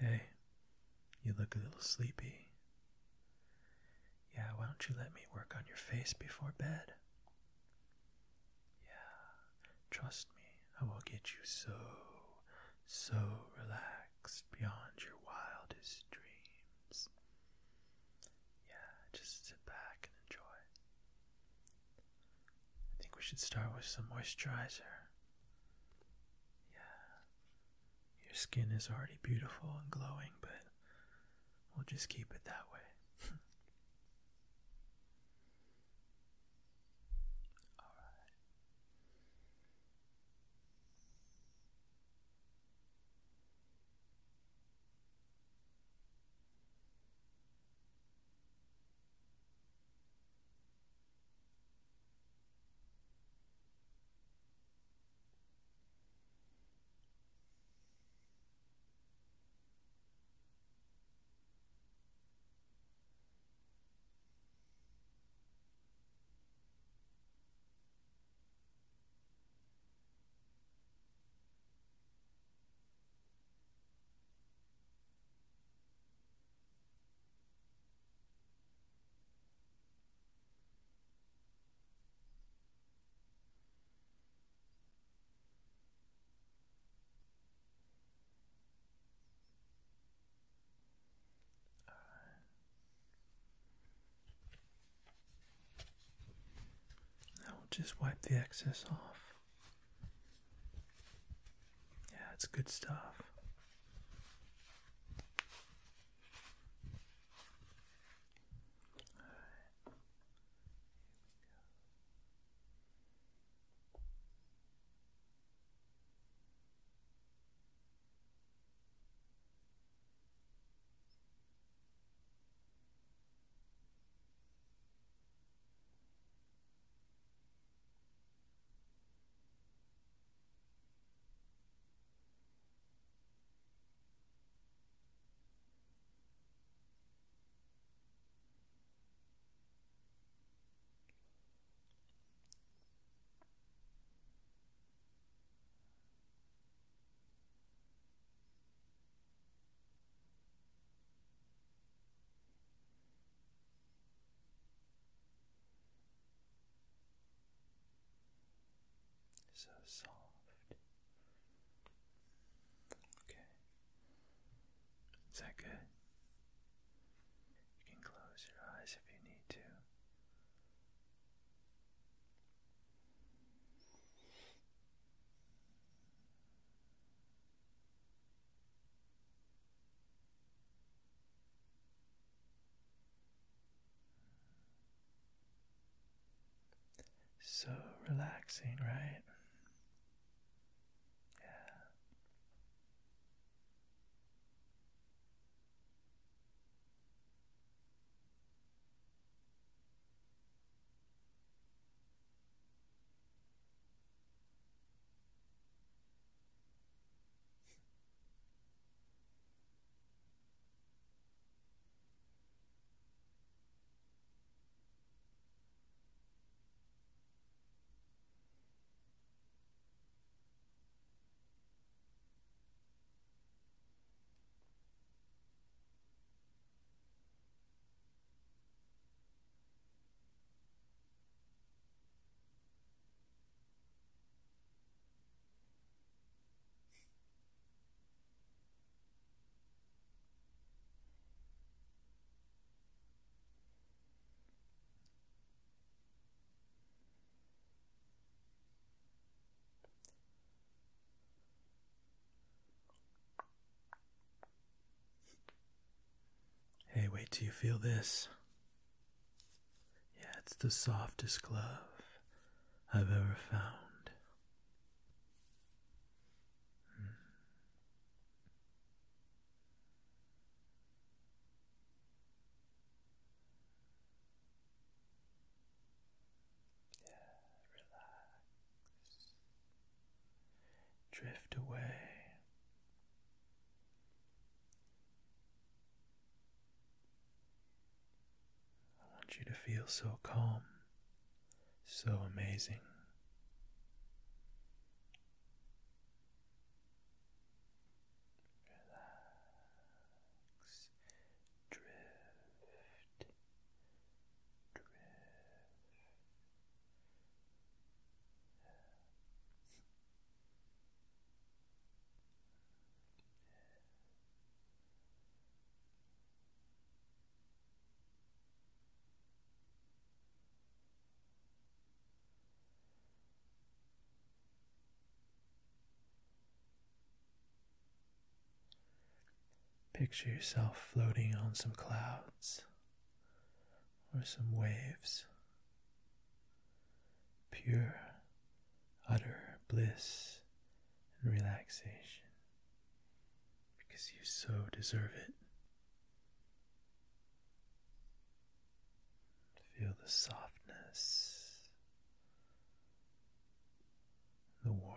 Hey, you look a little sleepy. Yeah, why don't you let me work on your face before bed? Yeah, trust me, I will get you so relaxed beyond your wildest dreams. Yeah, just sit back and enjoy. I think we should start with some moisturizer. Yeah, your skin is already beautiful and glowing, but we'll just keep it that way. Alright. Now we'll just wipe the excess off. Yeah, it's good stuff. So soft. Okay. Is that good? You can close your eyes if you need to. So relaxing, right? Yeah. Hey, wait till you feel this. Yeah, it's the softest glove I've ever found. Yeah, relax. Drift away. I want you to feel so calm, so amazing. Relax. Picture yourself floating on some clouds or some waves. Pure, utter bliss and relaxation, because you so deserve it. Feel the softness, the warmth.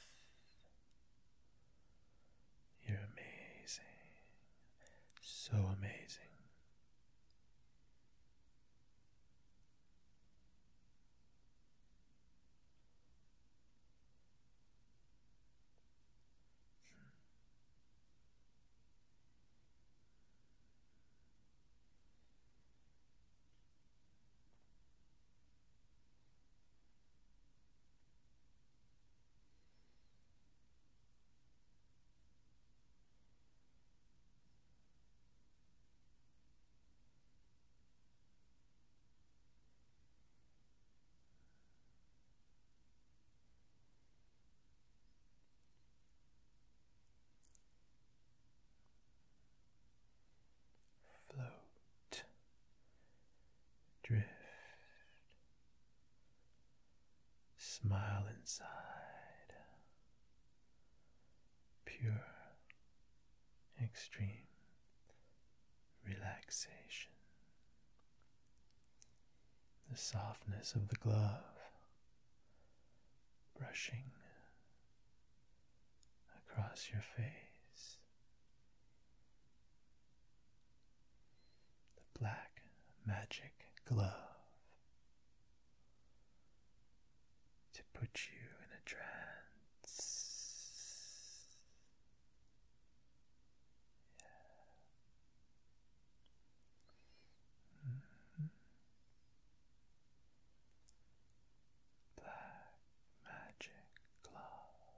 You're amazing, so amazing. Float, drift, smile inside, pure, extreme relaxation. The softness of the glove brushing across your face. The black magic glove to put you in a trance. Black magic glove.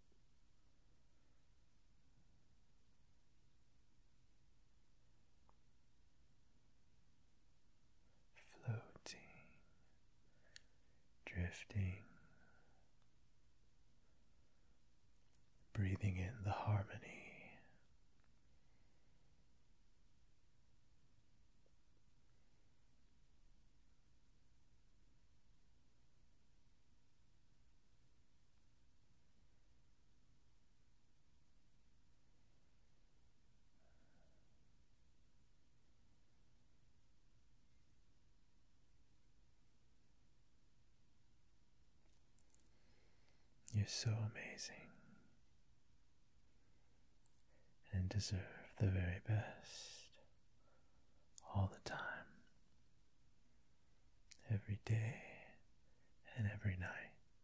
Floating, drifting, breathing in the harmony. You're so amazing and deserve the very best all the time, every day and every night.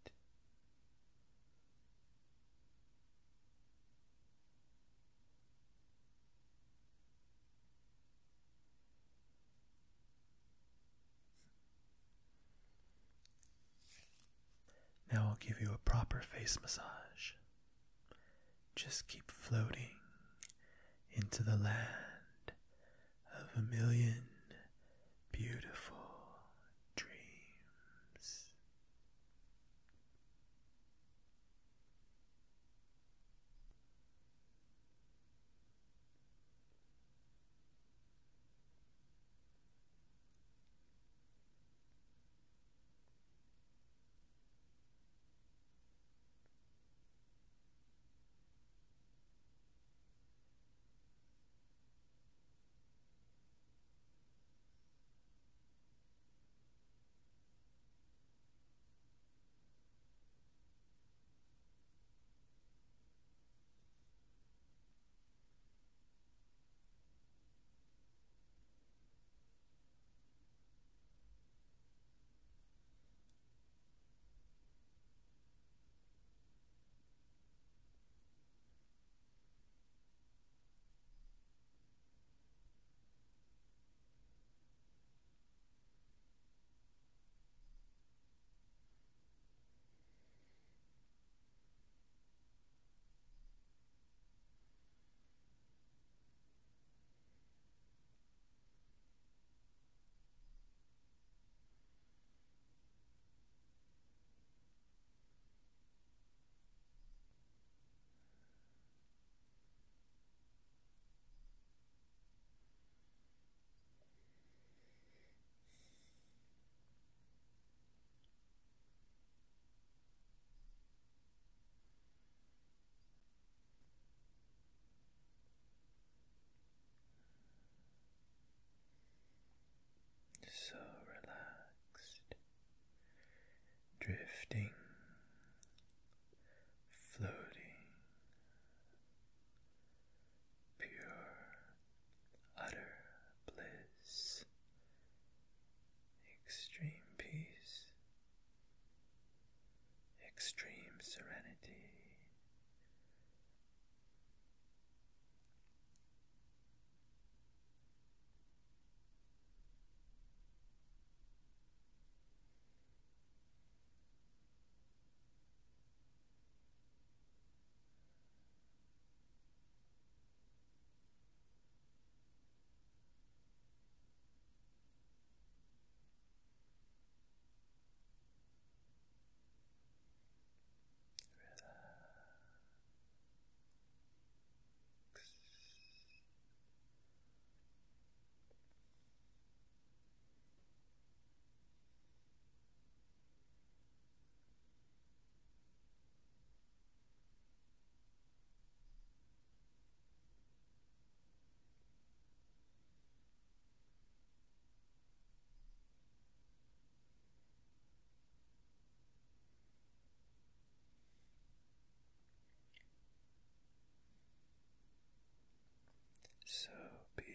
Now I'll give you a proper face massage. Just keep floating into the land of a million beautiful dreams.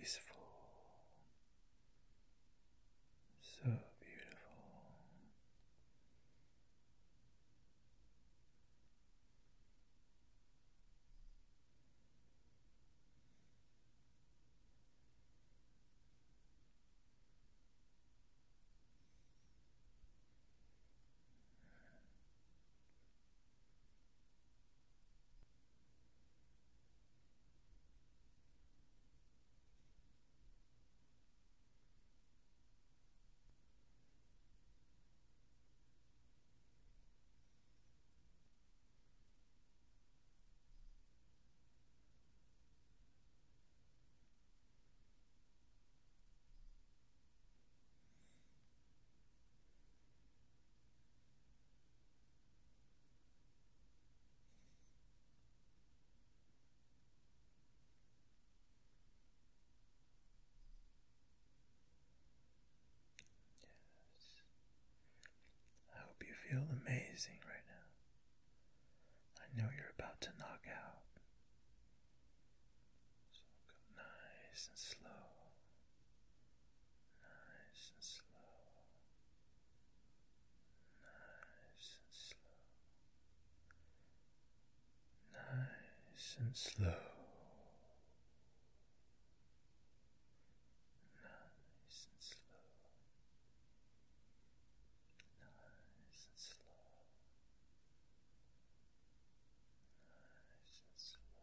peaceful, so beautiful. I hope you feel amazing right now. I know you're about to knock out. So go nice and slow. Nice and slow. Nice and slow. Nice and slow. Nice and slow. Nice and slow. Nice and slow.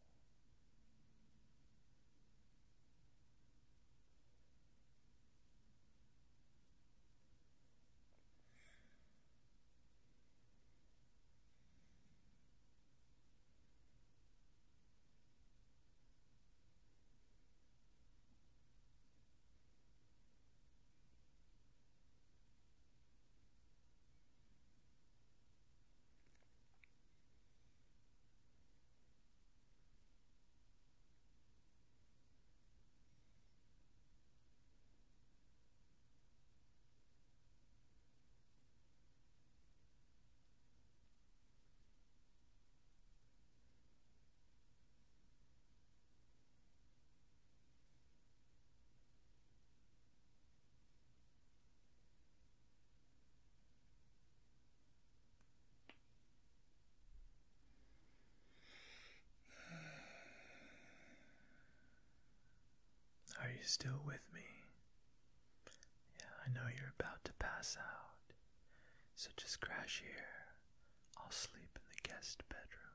Are you still with me? Yeah, I know you're about to pass out, so just crash here. I'll sleep in the guest bedroom.